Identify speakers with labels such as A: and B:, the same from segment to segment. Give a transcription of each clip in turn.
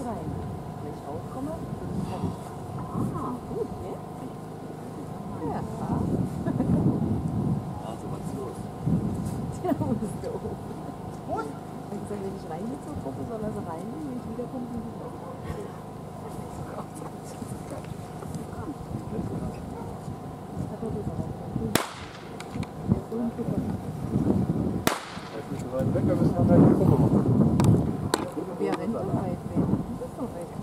A: rein. Wenn ich rauskomme, dann ich. Ah, gut, ne? Ja.
B: Also, was ist los?
A: Ja, wo bist du? Gut. Ich sage, wenn ich reingehe zur Gruppe, soll er so reingehen, wenn ich wiederkomme, bin ich auch.
B: Weg, wir müssen nachher die Gruppe machen.
A: Wir rennen so weit weg. Du bist doch weg.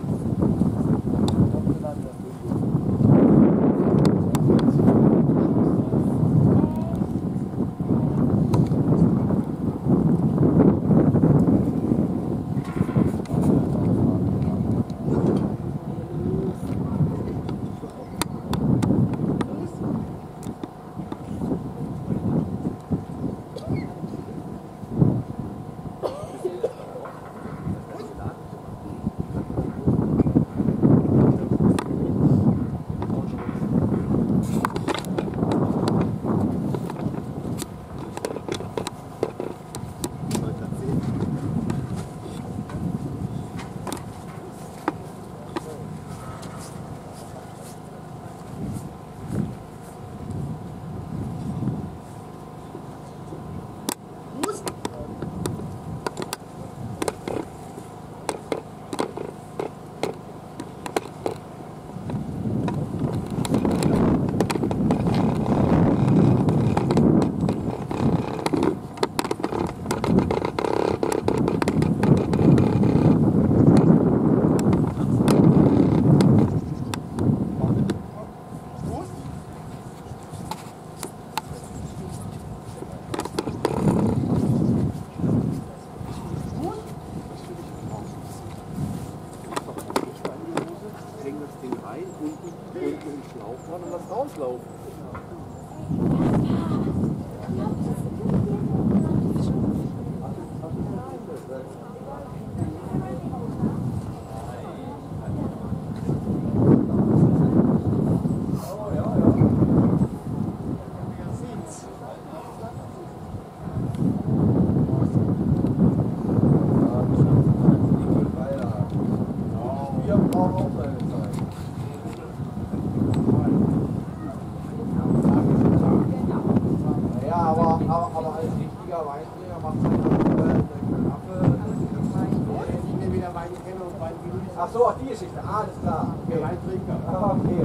C: Ach so, auch die Geschichte, alles klar. Okay. Ah, okay.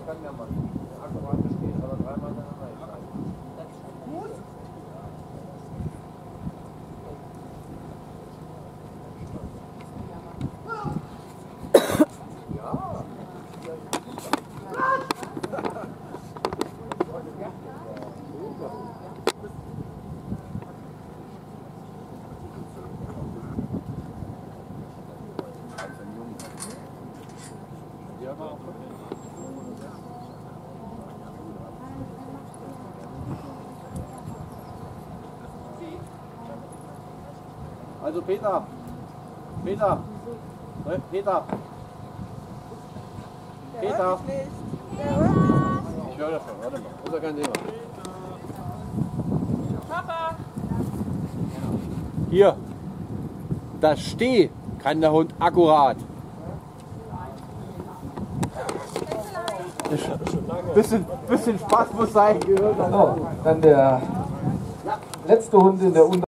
B: kann ja mal akkurat bestehen, aber dreimal hintereinander.
A: Gut.
B: Also Peter, Peter, Peter, Peter. Ich höre das schon, warte mal, das ist ja kein Thema.
A: Papa!
B: Hier, das Steh kann der Hund akkurat. Bisschen Spaß muss sein.
D: Dann der letzte Hund in der